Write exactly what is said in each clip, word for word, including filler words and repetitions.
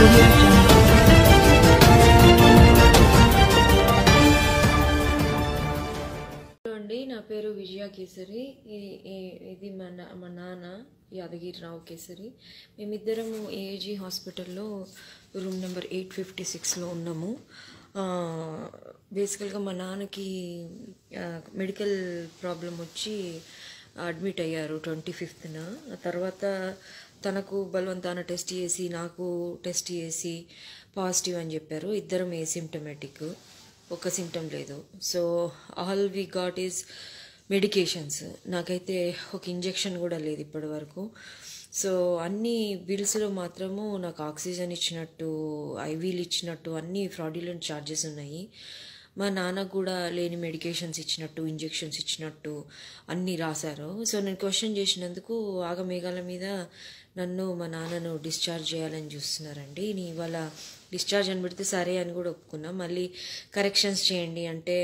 audio jungle. అండి నా పేరు విజయ కేసరి. ఇది మన మా నాన్న యాదగిరి రావు కేసరి. మేమిద్దరము ఏఏజీ హాస్పిటల్లో రూమ్ నెంబర్ ఎయిట్ ఫిఫ్టీ సిక్స్లో ఉన్నాము. బేసికల్గా మా నాన్నకి మెడికల్ ప్రాబ్లం వచ్చి అడ్మిట్ అయ్యారు ట్వంటీ ఫిఫ్త్న. ఆ తర్వాత తనకు బలవంతాన టెస్ట్ చేసి నాకు టెస్ట్ చేసి పాజిటివ్ అని చెప్పారు. ఇద్దరం ఏసిమ్టమాటిక్, ఒక సిమ్టమ్ లేదు. So all we got is medications. నాకైతే ఒక ఇంజెక్షన్ కూడా లేదు ఇప్పటి వరకు. సో అన్ని బిల్స్లో మాత్రము నాకు ఆక్సిజన్ ఇచ్చినట్టు, ఐవీలు ఇచ్చినట్టు అన్ని ఫ్రాడ్యులెంట్ ఛార్జెస్ ఉన్నాయి. మా నాన్నకు కూడా లేని మెడికేషన్స్ ఇచ్చినట్టు, ఇంజెక్షన్స్ ఇచ్చినట్టు అన్నీ రాశారు. సో నేను క్వశ్చన్ చేసినందుకు ఆగమేఘాల మీద నన్ను మా నాన్నను డిశ్చార్జ్ చేయాలని చూస్తున్నారండి. నీ ఇవాళ డిశ్చార్జ్ అని పెడితే సరే అని కూడా ఒప్పుకున్నా. మళ్ళీ కరెక్షన్స్ చేయండి అంటే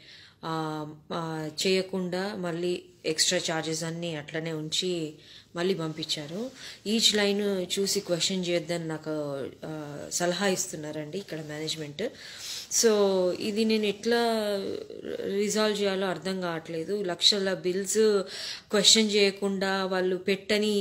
చేయకుండా మళ్ళీ ఎక్స్ట్రా ఛార్జెస్ అన్నీ అట్లనే ఉంచి మళ్ళీ పంపించారు. ఈచ్ లైన్ చూసి క్వశ్చన్ చేయొద్దని నాకు సలహా ఇస్తున్నారండి ఇక్కడ మేనేజ్మెంట్. సో ఇది నేను ఎట్లా రిజాల్వ్ చేయాలో అర్థం కావట్లేదు. లక్షల బిల్స్ క్వశ్చన్ చేయకుండా వాళ్ళు పెట్టని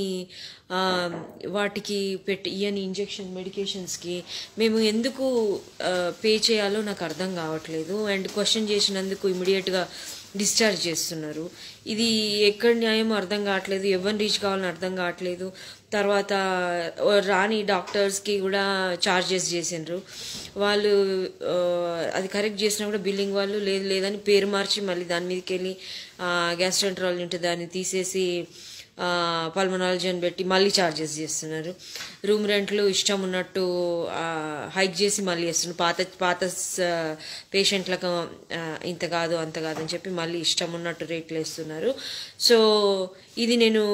వాటికి పెట్టి ఇయని ఇంజెక్షన్ మెడికేషన్స్కి మేము ఎందుకు పే చేయాలో నాకు అర్థం కావట్లేదు. అండ్ క్వశ్చన్ చేసినందుకు ఇమీడియట్గా డిశ్చార్జ్ చేస్తున్నారు. ఇది ఎక్కడ న్యాయమో అర్థం కావట్లేదు, ఎవరిని రీచ్ కావాలని అర్థం కావట్లేదు. తర్వాత రాని డాక్టర్స్కి కూడా ఛార్జెస్ చేసిండ్రు. వాళ్ళు అది కరెక్ట్ చేసినా కూడా బిల్లింగ్ వాళ్ళు లేదు లేదని పేరు మార్చి మళ్ళీ దాని మీదకి వెళ్ళి గ్యాస్ట్రోఎంటరాలజీ ఉంటే దాన్ని తీసేసి పల్మనాలజీ అని పెట్టి మళ్ళీ ఛార్జెస్ చేస్తున్నారు. రూమ్ రెంట్లు ఇష్టం ఉన్నట్టు హైక్ చేసి మళ్ళీ చేస్తున్నారు. పాత పాత పేషెంట్లకు ఇంత కాదు అంత కాదు అని చెప్పి మళ్ళీ ఇష్టం ఉన్నట్టు రేట్లు వేస్తున్నారు. సో ఇది నేను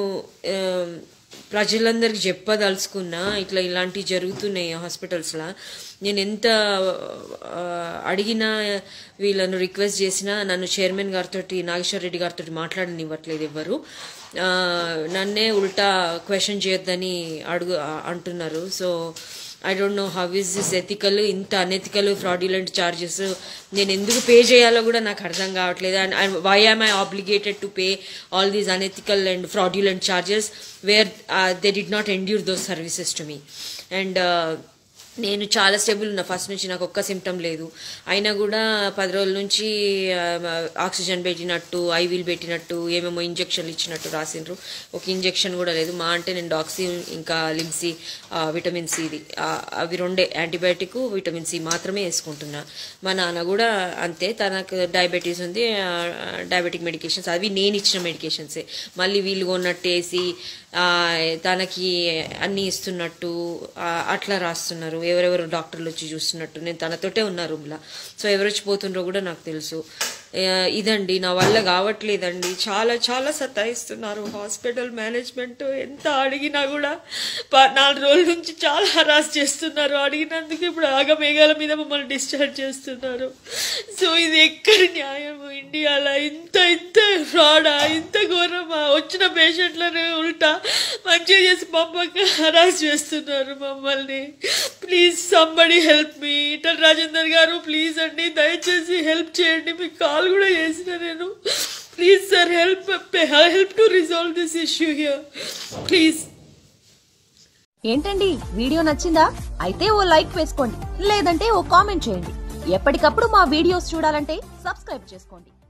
ప్రజలందరికీ చెప్పదలుచుకున్నా, ఇట్లా ఇలాంటివి జరుగుతున్నాయి హాస్పిటల్స్లో. నేను ఎంత అడిగినా వీళ్ళను రిక్వెస్ట్ చేసినా నన్ను చైర్మన్ గారితో, నాగేశ్వర రెడ్డి గారితో మాట్లాడనివ్వట్లేదు ఎవ్వరు. నన్నే ఉల్టా క్వశ్చన్ చేయొద్దని అడుగు అంటున్నారు. So I don't know how is this ethical. ఇంత అనెథికల్ ఫ్రాడ్యులెంట్ ఛార్జెస్ నేను ఎందుకు పే చేయాలో కూడా నాకు అర్థం కావట్లేదు. And why am I obligated to pay all these unethical and fraudulent charges where they did not endure those services to me. And నేను చాలా స్టేబుల్ ఉన్నా ఫస్ట్ నుంచి, నాకు ఒక్క సిమ్టమ్ లేదు. అయినా కూడా పది రోజుల నుంచి ఆక్సిజన్ పెట్టినట్టు, ఐవీలు పెట్టినట్టు, ఏమేమో ఇంజక్షన్లు ఇచ్చినట్టు రాసిండ్రు. ఒక ఇంజక్షన్ కూడా లేదు. మా అంటే నేను డాక్సీ ఇంకా లిమ్సీ విటమిన్ సిది అవి రెండే, యాంటీబయాటిక్ విటమిన్ సి మాత్రమే వేసుకుంటున్నా. మా నాన్న కూడా అంతే, తనకు డయాబెటీస్ ఉంది, డయాబెటిక్ మెడికేషన్స్ అవి నేను ఇచ్చిన మెడికేషన్సే మళ్ళీ వీళ్ళు కొన్నట్టు వేసి తనకి అన్నీ ఇస్తున్నట్టు అట్లా రాస్తున్నారు. ఎవరెవరు డాక్టర్లు వచ్చి చూస్తున్నట్టు. నేను తనతోటే ఉన్నా రూమ్లో. సో ఎవరు వచ్చి పోతుండ్రో కూడా నాకు తెలుసు. ఇదండి నా వల్ల కావట్లేదండి. చాలా చాలా సతాయిస్తున్నారు హాస్పిటల్ మేనేజ్మెంట్. ఎంత అడిగినా కూడా నాలుగు రోజుల నుంచి చాలా హరాస్ చేస్తున్నారు. అడిగినందుకు ఇప్పుడు ఆగమేఘాల మీద మమ్మల్ని డిశ్చార్జ్ చేస్తున్నారు. సో ఇది ఎక్కడి న్యాయము? ఇండియాలో ఇంత ఇంత ఫ్రాడా, ఇంత ఘోరమా? వచ్చిన పేషెంట్లను ఉల్టా మంచిగా చేసి పంపక హరాస్ చేస్తున్నారు మమ్మల్ని. Please somebody help me. Etela Rajender గారు ప్లీజ్ అండి, దయచేసి హెల్ప్ చేయండి. మీకు కాల్ కూడా చేసిన నేను. Please sir help help to resolve this issue here please. ఏంటండి వీడియో నచ్చిందా? అయితే ఓ లైక్ వేసుకోండి, లేదంటే ఓ కామెంట్ చేయండి. ఎప్పటికప్పుడు మా వీడియోస్ చూడాలంటే సబ్స్క్రైబ్ చేసుకోండి.